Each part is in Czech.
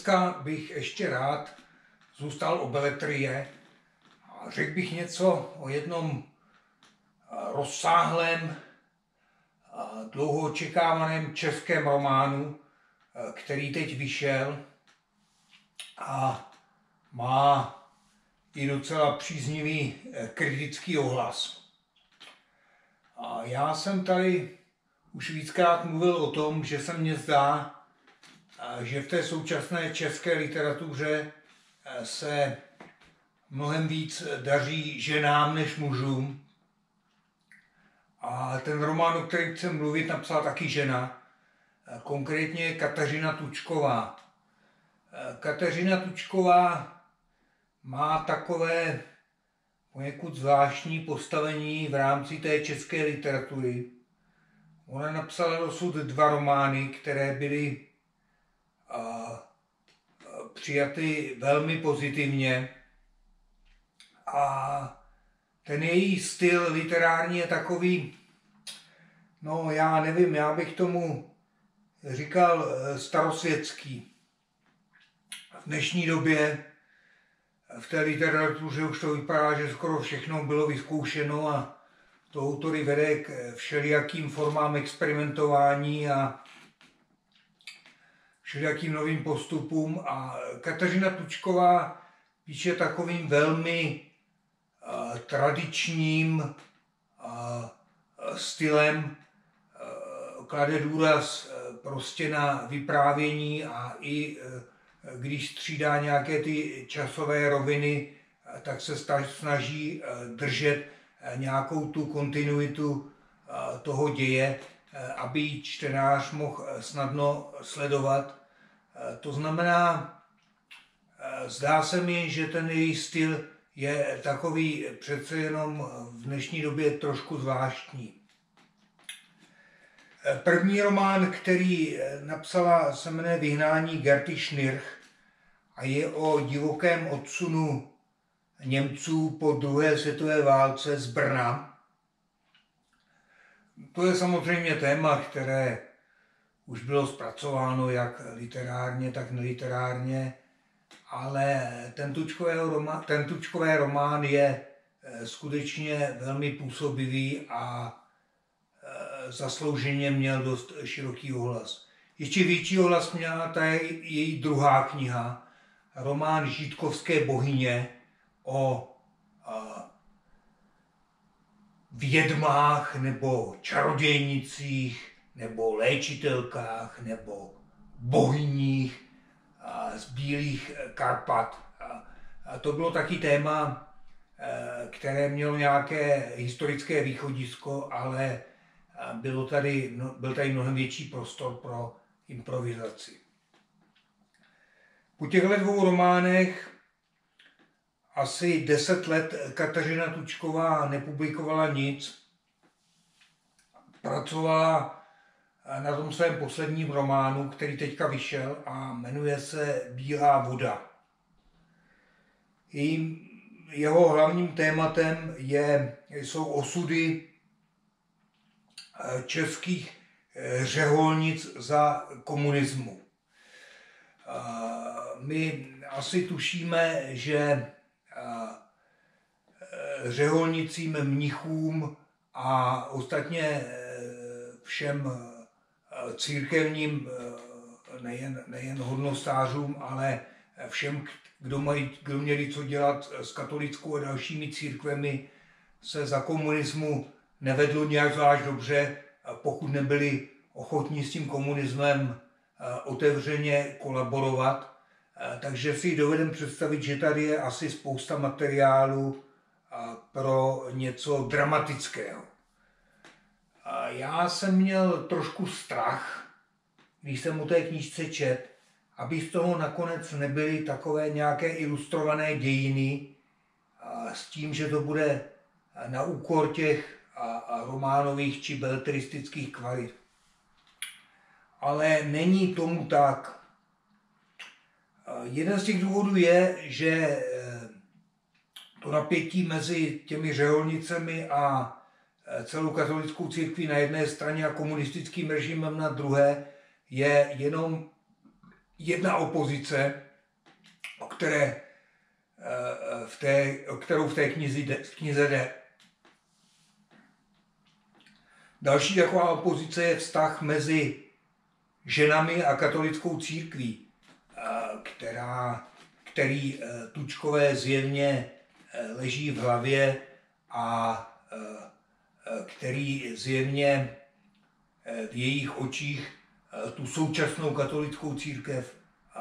dneska bych ještě rád zůstal u beletrie a řekl bych něco o jednom rozsáhlém, dlouho očekávaném českém románu, který teď vyšel a má i docela příznivý kritický ohlas. A já jsem tady už víckrát mluvil o tom, že se mně zdá, že v té současné české literatuře se mnohem víc daří ženám než mužům. A ten román, o kterém chci mluvit, napsala taky žena, konkrétně Kateřina Tučková. Kateřina Tučková má takové poněkud zvláštní postavení v rámci té české literatury. Ona napsala dosud 2 romány, které byly přijaty velmi pozitivně. A ten její styl literární je takový, no já nevím, já bych tomu říkal starosvětský. V dnešní době v té literatuře už to vypadá, že skoro všechno bylo vyzkoušeno a to autory vede k všelijakým formám experimentování a všelijakým novým postupům. A Kateřina Tučková píše takovým velmi tradičním stylem, klade důraz prostě na vyprávění a i když střídá nějaké ty časové roviny, tak se snaží držet nějakou tu kontinuitu toho děje, aby ji čtenář mohl snadno sledovat. To znamená, zdá se mi, že ten její styl je takový přece jenom v dnešní době trošku zvláštní. První román, který napsala, se jmenuje Vyhnání Gerty Schnirch a je o divokém odsunu Němců po druhé světové válce z Brna. To je samozřejmě téma, které už bylo zpracováno jak literárně, tak neliterárně, ale ten Tučkové román je skutečně velmi působivý a zaslouženě měl dost široký ohlas. Ještě větší ohlas měla ta její druhá kniha, román Žítkovské bohyně o vědmách nebo čarodějnicích nebo léčitelkách nebo bohyních z Bílých Karpat. A to bylo taky téma, které mělo nějaké historické východisko, ale byl tady mnohem větší prostor pro improvizaci. Po těchto 2 románech asi 10 let Kateřina Tučková nepublikovala nic. Pracovala na tom svém posledním románu, který teďka vyšel a jmenuje se Bílá voda. Jeho hlavním tématem jsou osudy českých řeholnic za komunismu. My asi tušíme, že řeholnicím, mnichům a ostatně všem církevním, nejen hodnostářům, ale všem, kdo měli co dělat s katolickou a dalšími církvemi, se za komunismu nevedlo nějak zvlášť dobře, pokud nebyli ochotní s tím komunismem otevřeně kolaborovat. Takže si dovedeme představit, že tady je asi spousta materiálu pro něco dramatického. Já jsem měl trošku strach, když jsem o té knížce čet, aby z toho nakonec nebyly takové nějaké ilustrované dějiny s tím, že to bude na úkor těch románových či beletristických kvalit. Ale není tomu tak. Jeden z těch důvodů je, že to napětí mezi těmi řeholnicemi a celou katolickou církví na jedné straně a komunistickým režimem na druhé je jenom jedna opozice, o kterou v té knize jde. Další taková opozice je vztah mezi ženami a katolickou církví, který Tučkové zjevně leží v hlavě a který zjevně v jejich očích tu současnou katolickou církev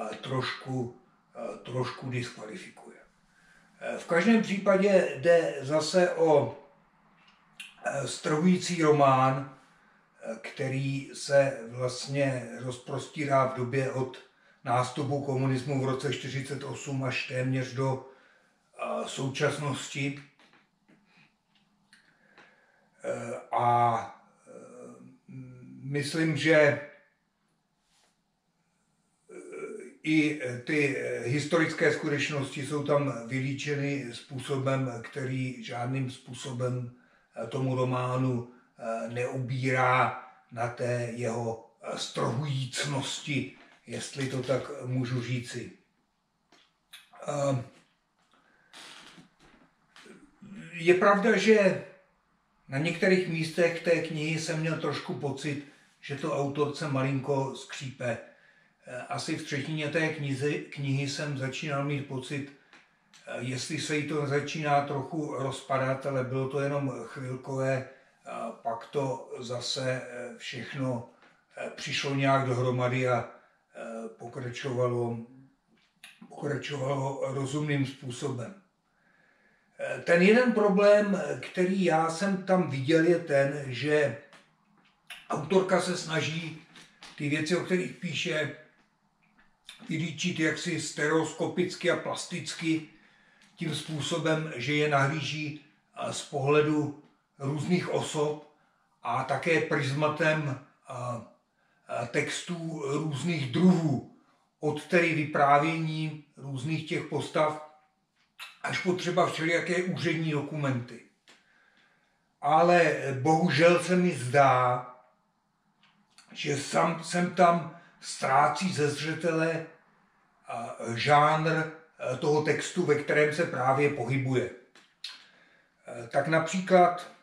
trošku diskvalifikuje. V každém případě jde zase o strhující román, který se vlastně rozprostírá v době od nástupu komunismu v roce 1948 až téměř do současnosti. A myslím, že i ty historické skutečnosti jsou tam vylíčeny způsobem, který žádným způsobem tomu románu neubírá na té jeho strhujícnosti, jestli to tak můžu říci. Je pravda, že na některých místech té knihy jsem měl trošku pocit, že to autorce malinko skřípe. Asi v třetině té knihy jsem začínal mít pocit, jestli se jí to začíná trochu rozpadat, ale bylo to jenom chvilkové, pak to zase všechno přišlo nějak dohromady a pokračovalo rozumným způsobem. Ten jeden problém, který já jsem tam viděl, je ten, že autorka se snaží ty věci, o kterých píše, vylíčit jaksi stereoskopicky a plasticky, tím způsobem, že je nahlíží z pohledu různých osob a také prismatem textů různých druhů, od tedy vyprávění různých těch postav až po třeba všelijaké úřední dokumenty. Ale bohužel se mi zdá, že sem tam ztrácí ze zřetele žánr toho textu, ve kterém se právě pohybuje. Tak například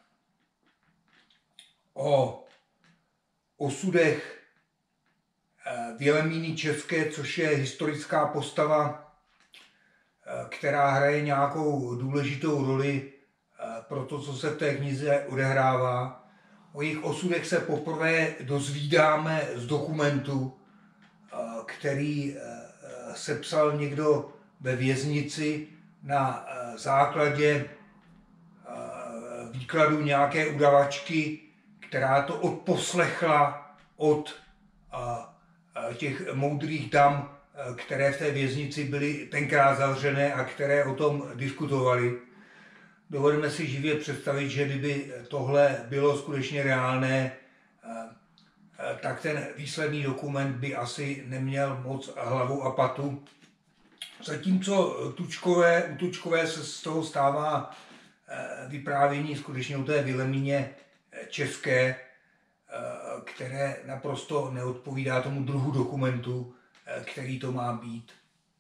o osudech Vilemíny České, což je historická postava, která hraje nějakou důležitou roli pro to, co se v té knize odehrává. O jejich osudech se poprvé dozvídáme z dokumentu, který sepsal někdo ve věznici na základě výkladu nějaké udavačky, která to odposlechla od těch moudrých dam, které v té věznici byly tenkrát zavřené a které o tom diskutovaly. Dovedeme si živě představit, že kdyby tohle bylo skutečně reálné, tak ten výsledný dokument by asi neměl moc hlavu a patu. Zatímco u Tučkové se z toho stává vyprávění skutečně o té Vilemíně České, které naprosto neodpovídá tomu druhu dokumentu, který to má být.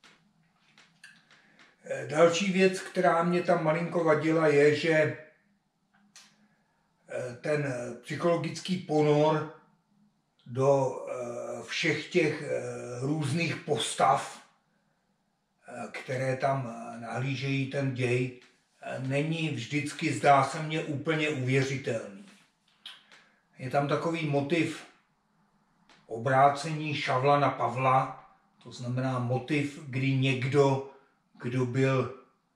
Další věc, která mě tam malinko vadila, je, že ten psychologický ponor do všech těch různých postav, které tam nahlížejí ten děj, není vždycky, zdá se mně, úplně uvěřitelný. Je tam takový motiv obrácení Šavla na Pavla, to znamená motiv, kdy někdo, kdo byl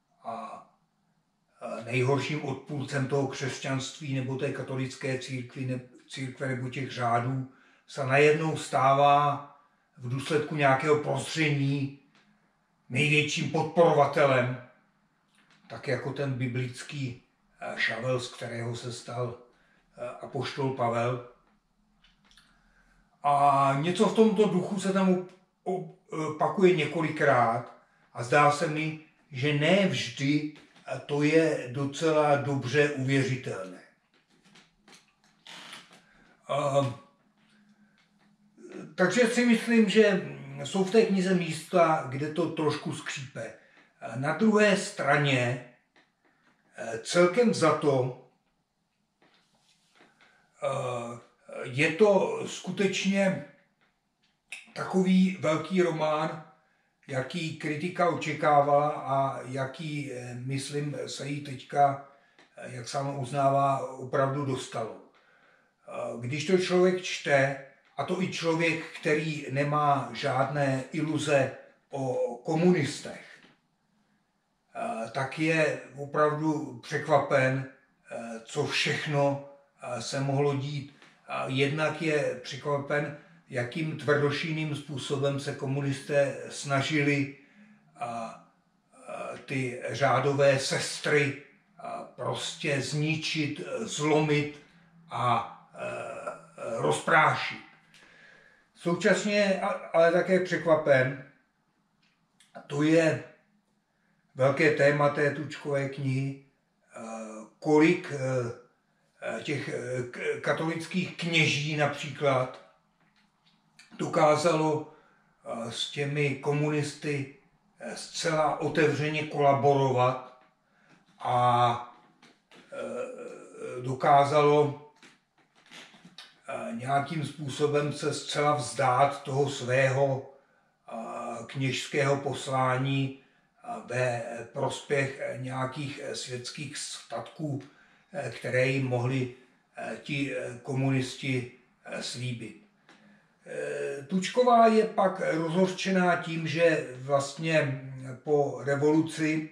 nejhorším odpůrcem toho křesťanství nebo té katolické církve nebo těch řádů, se najednou stává v důsledku nějakého prostředí největším podporovatelem, tak jako ten biblický Šavel, z kterého se stal apoštol Pavel. A něco v tomto duchu se tam opakuje několikrát a zdá se mi, že ne vždy to je docela dobře uvěřitelné. Takže si myslím, že jsou v té knize místa, kde to trošku skřípe. Na druhé straně celkem za to je to skutečně takový velký román, jaký kritika očekávala a jaký, myslím, se jí teďka, jak sama uznává, opravdu dostalo. Když to člověk čte, a to i člověk, který nemá žádné iluze o komunistech, tak je opravdu překvapen, co všechno se mohlo dít. Jednak je překvapen, jakým tvrdošíným způsobem se komunisté snažili ty řádové sestry prostě zničit, zlomit a rozprášit. Současně ale také překvapen, to je velké téma té Tučkové knihy, kolik těch katolických kněží například dokázalo s těmi komunisty zcela otevřeně kolaborovat a dokázalo nějakým způsobem se zcela vzdát toho svého kněžského poslání ve prospěch nějakých světských statků, které jim mohli ti komunisti slíbit. Tučková je pak rozhořčená tím, že vlastně po revoluci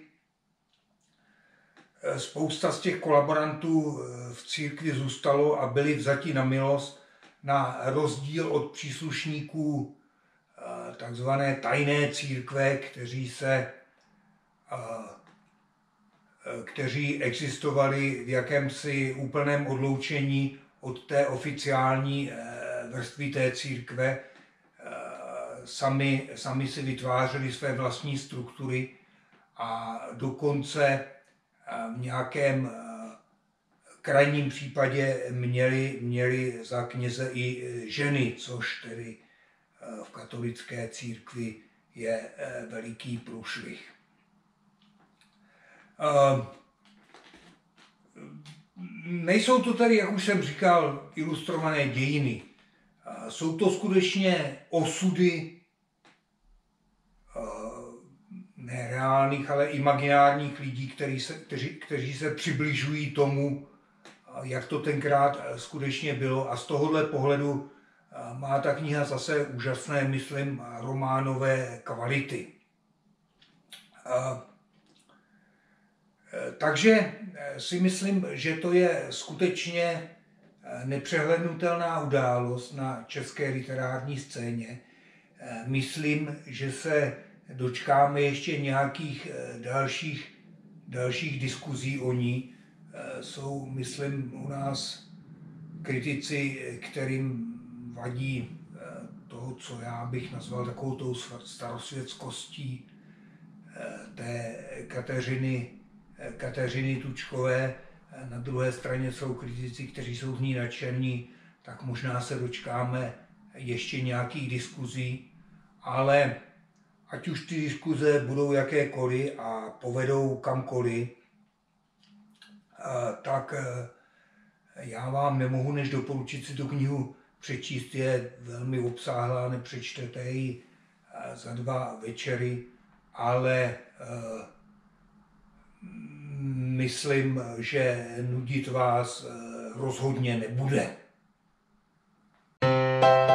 spousta z těch kolaborantů v církvi zůstalo a byli vzati na milost, na rozdíl od příslušníků takzvané tajné církve, kteří existovali v jakémsi úplném odloučení od té oficiální vrstvy té církve. Sami si vytvářeli své vlastní struktury a dokonce v nějakém krajním případě měli za kněze i ženy, což tedy v katolické církvi je veliký průšvih. Nejsou to tedy, jak už jsem říkal, ilustrované dějiny. Jsou to skutečně osudy ne reálných, ale imaginárních lidí, kteří se přibližují tomu, jak to tenkrát skutečně bylo. A z tohohle pohledu má ta kniha zase úžasné, myslím, románové kvality. Takže si myslím, že to je skutečně nepřehlednutelná událost na české literární scéně. Myslím, že se dočkáme ještě nějakých dalších diskuzí o ní. Jsou, myslím, u nás kritici, kterým vadí to, co já bych nazval takovou tou starosvětskostí té Kateřiny Tučkové. Na druhé straně jsou kritici, kteří jsou z ní nadšení, tak možná se dočkáme ještě nějakých diskuzí, ale ať už ty diskuze budou jakékoliv a povedou kamkoliv, tak já vám nemohu než doporučit si tu knihu přečíst. Je velmi obsáhlá, nepřečtete ji za 2 večery, ale myslím, že nudit vás rozhodně nebude.